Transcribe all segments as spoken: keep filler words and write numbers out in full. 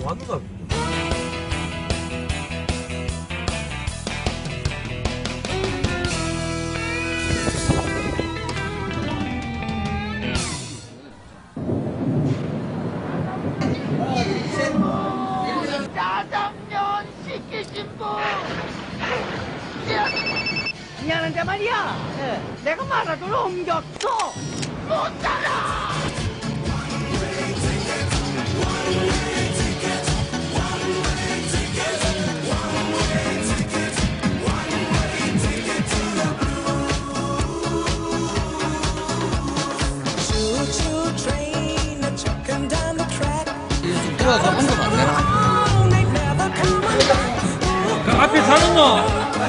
왔는가? 짜장면 시키신 분 미안한데 말이야. 네. 내가 마라톤을 옮겼어. 못 따라. 들어와서 한번 안 되나? 그 앞에 사는 너.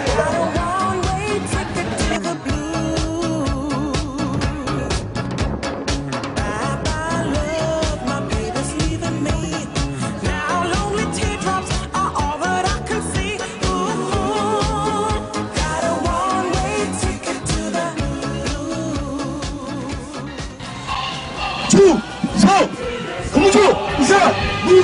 주, 서, 공주, 이사, 무.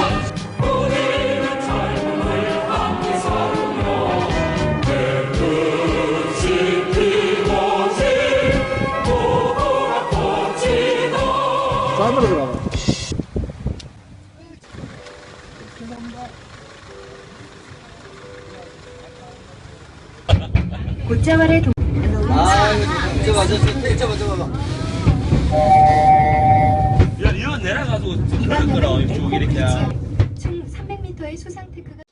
안으로 들어가. 곶자왈의 동. 아, 이거 맞아, 진짜 맞아, 맞아. 야, 이거 내려가지고 그런 거라 쭉 이렇게. 총 삼백 미터의 수상 테크가.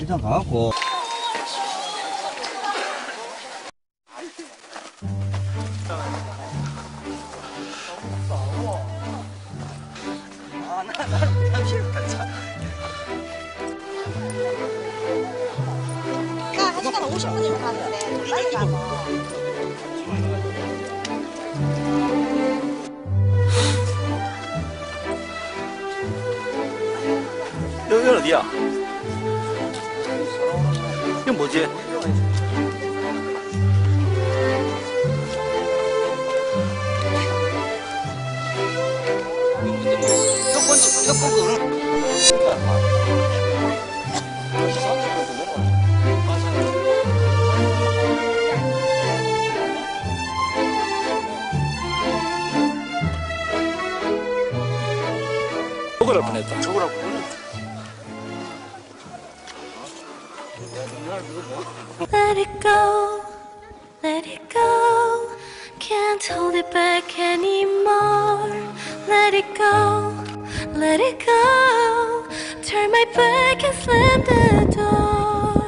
일단 가갖고. 아, 나, 나, 나 싫다, 참. 그러니까 한 시간 오십 분이면 가는데 좀 빨리 가서. 여기는 어디야? 이건 뭐지? 조건, 조건 그거는. 저거라 보냈다. 저거라 보냈다. Let it go, let it go. Can't hold it back anymore. Let it go, let it go. Turn my back and slam the door.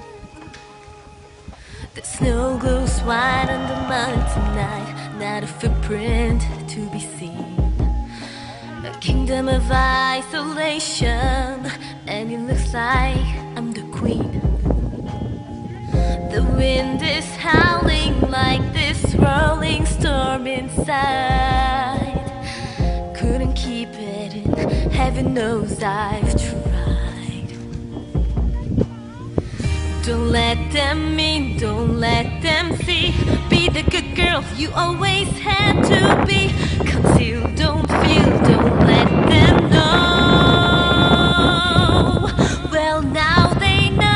The snow glows white on the mountain tonight. Not a footprint to be seen. A kingdom of isolation, and it looks like I'm the queen. The wind is howling like this rolling storm inside. Couldn't keep it in, heaven knows I've tried. Don't let them in, don't let them see. Be the good girl you always had to be. Conceal, don't feel, don't let them know. Well, now they know.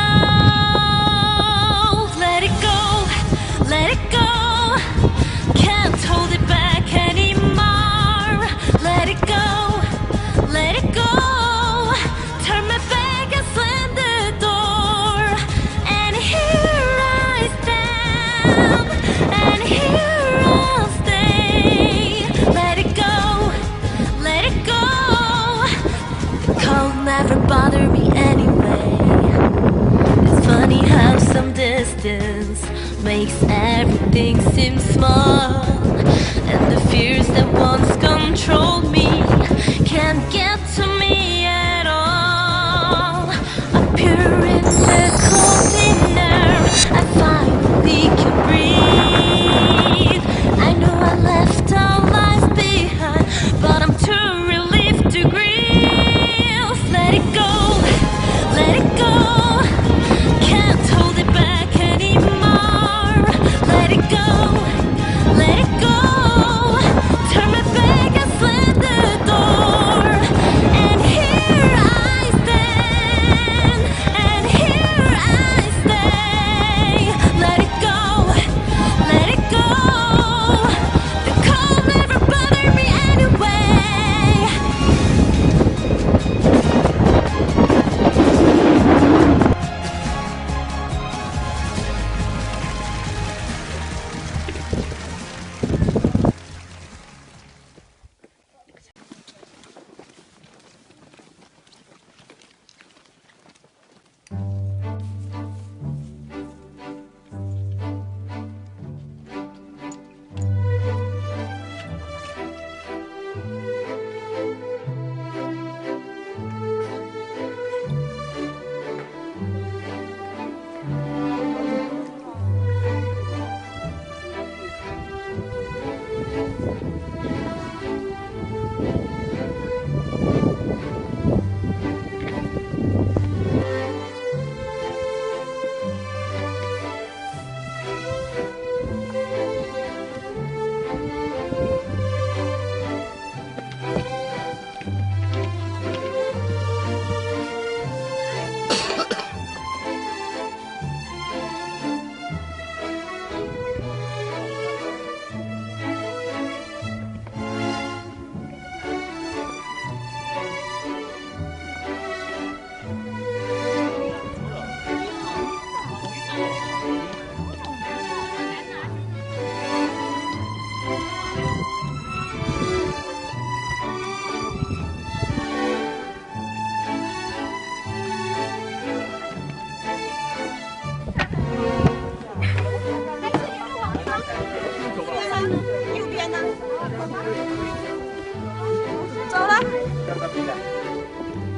Let it go, let it go. Can't hold it back anymore. Let it go, let it go. Turn my back and slam the door. And here I stand, and here I'll stay. Let it go, let it go. The cold never bothered me anyway. It's funny how some distance makes everything seem small. And the fears that once controlled me can't get to me at all. Appear in the cold inner, I finally can breathe. I know I left all life behind, but I'm too relieved to grieve. Let it go, let it go. Can't hold it back anymore. Let it go, let it go. Turn my back and slam the door.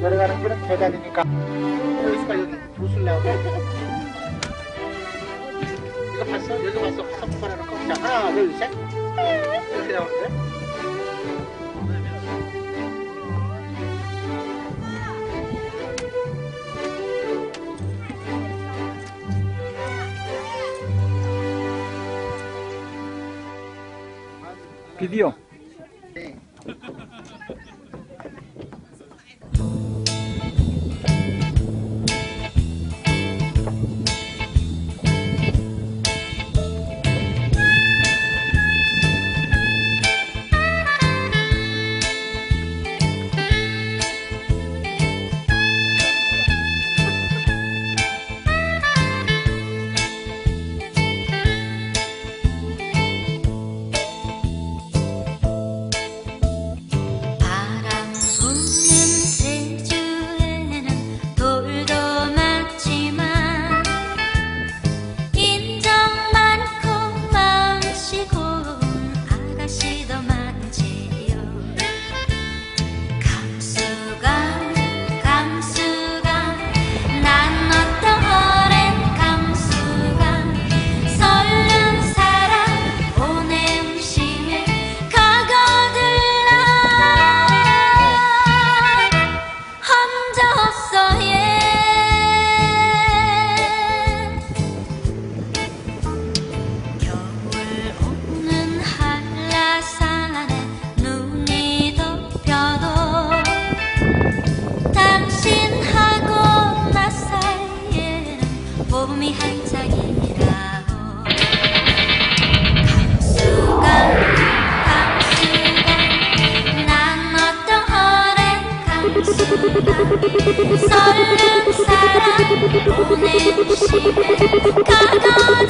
내려가는 길은 계단이니까 여기서 여기 웃으려고 이거 봤어? 여기 봤어? 가서 묶어놓은 거? 자 하나 둘셋 이렇게 나오는데 비디오. 네. 바람 부는 제주에는 돌도 많지만 인정 많고 마음씨 고운 아가씨도 많지요. 감수감 감수감 난 어떤 오랜 감수감 설른 사랑 보냄심에 가거들라 혼자 없어 예 겨울 오는 한라산에 눈이 덮여도 당신하고 나 사이에는 봄이 한창이라고 감수감 감수감 난 어떤 오랜 감수감 설른 사랑 보냄심에 가거들라